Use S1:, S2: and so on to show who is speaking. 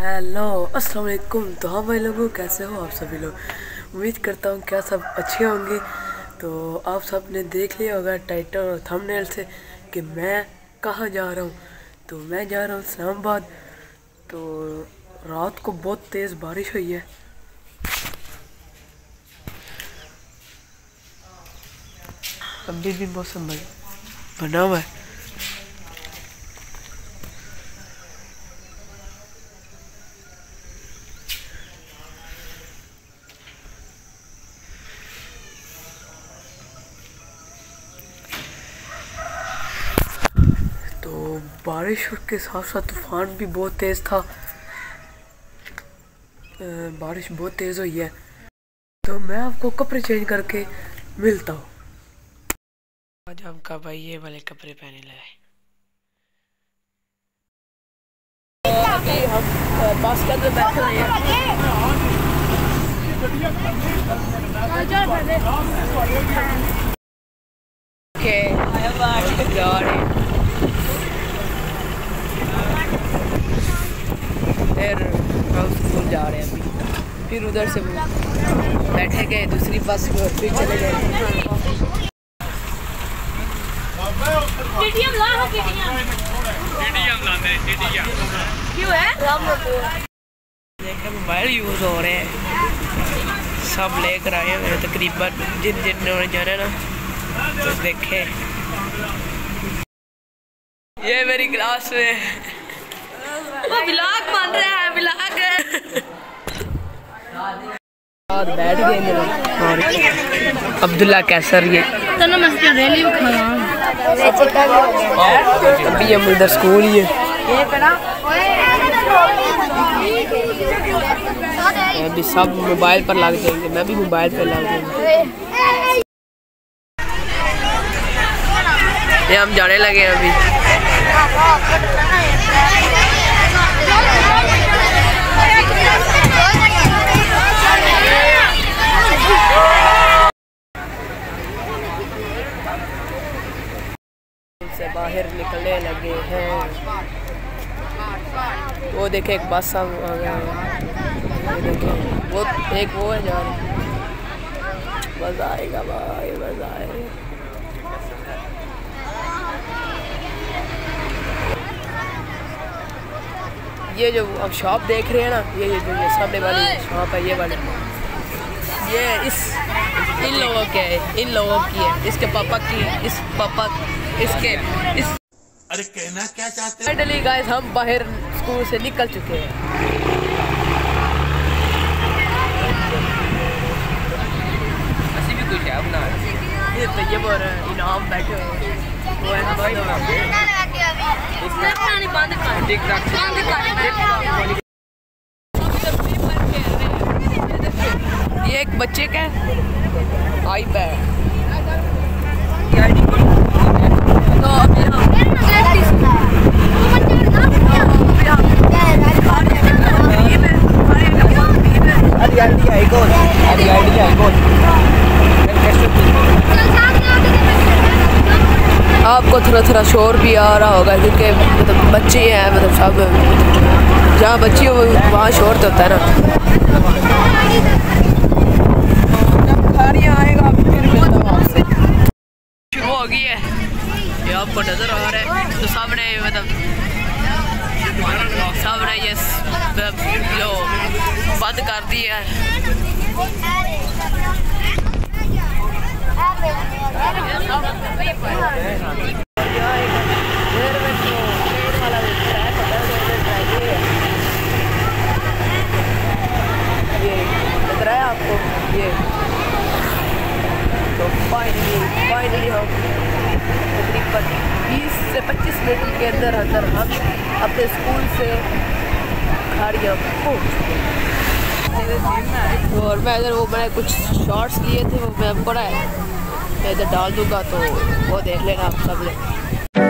S1: Hello अस्सलाम वालेकुम। तो हाँ भाई लोगों, कैसे हो आप सभी लोग? उम्मीद करता हूँ क्या सब अच्छे होंगे। तो आप सब ने देख लिया होगा टाइटल और थंबनेल से कि मैं कहाँ जा रहा हूँ। तो मैं जा रहा हूँ इस्लामाबाद। तो रात को बहुत तेज़ बारिश हुई है। अभी भी मौसम बना हुआ है। तो बारिश के साथ साथ तूफान भी बहुत तेज़ था। बारिश बहुत तेज़ हुई है। तो मैं आपको कपड़े चेंज करके मिलता हूँ। आज हम का भाई ये वाले कपड़े पहने लाए। अभी हम बस के अंदर बैठे हुए हैं। फिर हम स्कूल जा रहे हैं अभी। फिर उधर से बैठे गए दूसरी बस में और फिर चले गए। क्यों है? मोबाइल यूज हो रहे हैं, सब लेकर आए हैं तकरीबन जिन्होंने जाना ना तो देखे। ये मेरी क्लास में वो व्लॉग बन रहा है, व्लॉग बैठ गए और अब्दुल्ला कैसर ये अभी हम इधर स्कूल ही है। अभी सब मोबाइल पर लग जाएंगे, मैं भी मोबाइल पर लग जाऊंगा। ये हम जाने लगे हैं अभी। से बाहर निकलने लगे हैं। वो देखे एक बस आ गया है। ये देखे वो एक वो है जा रही। मजा आएगा भाई, मजा आएगा। ये जो अब शॉप देख रहे हैं ना, ये जो ये सामने वाली शॉप है, ये वाली ये इन लोगों के है, इन लोगों की है, इसके पापा की है, इस पापा इसके इस।
S2: अरे कहना क्या चाहते हैं?
S1: फाइनली गाइस हम बाहर स्कूल से निकल चुके हैं। ऐसी भी कुछ है अपना ये तो ये बोल रहे हैं इनाम बैठे हुए वो है ना भाई। ये एक बच्चे का आईपैड। तो अभी हम आपको थोड़ा शोर भी आ रहा होगा क्योंकि मतलब बच्चे हैं, मतलब सब जहाँ बच्ची हो वहाँ शोर तो होता है ना। जब खारियाँ आएगा फिर मिलता हूँ आपसे। शुरू हो गई है, ये आपको नज़र आ रहा है। तो सामने मतलब सामने ये जो बंद कर दी है। ये लग रहा है आपको ये। तो फाइनली हम तकरीबन 20 से 25 मिनट के अंदर हम अपने स्कूल से खाड़ियाँ पहुँच चुके हैं। और मैं इधर वो मैंने कुछ शॉर्ट्स लिए थे, वो मैं आपको मैं इधर डाल दूँगा तो वो देख लेना आप सब लोग।